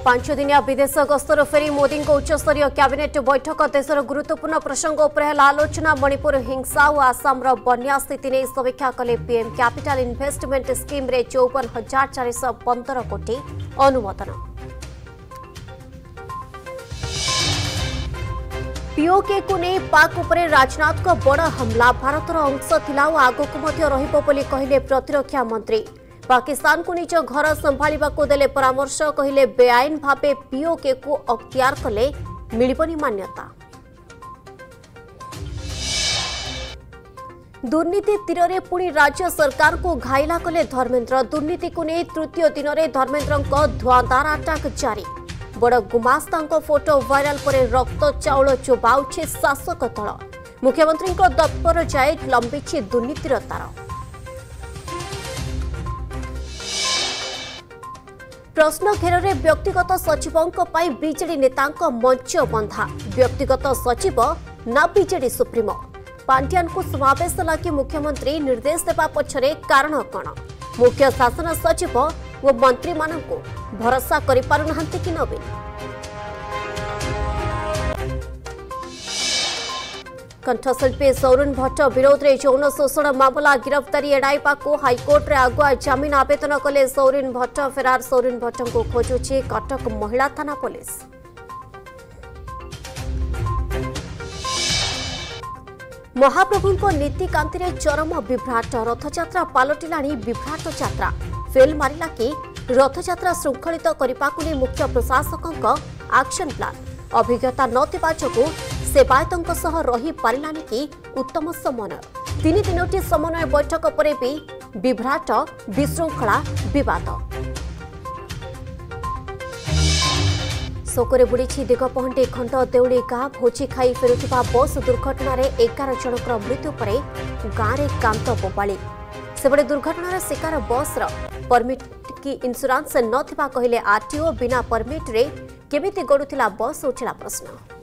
5 दिनिया विदेश गस्तर फेरी मोदी उच्चस्तरीय कैबिनेट बैठक देशर गुरुत्वपूर्ण प्रसंग उपर आलोचना मणिपुर हिंसा और आसाम बन्या स्थिति नहीं समीक्षा कले पीएम कैपिटल इन्वेस्टमेंट स्कीम रे 54,415 कोटी अनुमोदन। पीओके को नहीं पाक उपरे राजनाथ को बड़ हमला भारतर अंश थिला और आगकु मध्य रहिबो बोली कहिले प्रतिरक्षा मंत्री। पाकिस्तान को निज घर संभाळिबा को देले परामर्श कहिले बेआईन भावे पीओके को अख्तियार कले मिलिबनी मान्यता। दुर्नीति तीर पुणी राज्य सरकार को घायला कले धर्मेन्द्र। दुर्नीति को नहीं तृतीय दिन में धर्मेन्द्र धुआंधार अटैक जारी। बड़ गुमास्ता फोटो वायरल पर रक्त चाउल चोबाउछि शासक दल। मुख्यमंत्री दफ्तर जाए लंबिछि दुर्नीतिर तार। प्रश्न घेर में व्यक्तिगत सचिवों बीजेडी नेता मंच बंधा। व्यक्तिगत सचिव ना बीजेडी सुप्रीमो। पांड्यान को समावेश लगी मुख्यमंत्री निर्देश देवा पछरे कारण कौन? मुख्य शासन सचिव और मंत्री मानक भरोसा करि पारुनाहांती कि नवीन? कंठशिल्पी सौरन भट्ट विरोध में यौन शोषण मामला गिरफ्तारी एड़ाइबा को हाइकोर्ट रे आगुआ जमीन आवेदन कले सौरन भट्ट। फेरार सौरन भट्ट को खोजुछि कटक महिला थाना पुलिस। महाप्रभु नीतिकांति रे चरम विभ्राट। रथयात्रा पलटिलाणी विभ्राट यात्रा। फेल मारिला कि रथयात्रा श्रृंखलित करने मुख्य प्रशासकों एक्शन प्लान। अभिज्ञता नथिबा जोगु सेवायतों सह रही पारिलानी कि उत्तम समन्वय। 3 दिनोटी समन्वय बैठक पर भी विभ्राट विशृंखला विवाद। शोकरे बुड़ी दिगपहंटी खंड देउली गाँ भोजी खाई फेरुथिबा बस दुर्घटना 11 जनकर मृत्यु पर गाँव में कांत बोबाली। सेबड़े दुर्घटनार शिकार बस परमिट की इंश्योरेंस नथिबा कहले आरटीओ। बिना परमिट रे केमिति गडुथिला बस उठिला प्रश्न।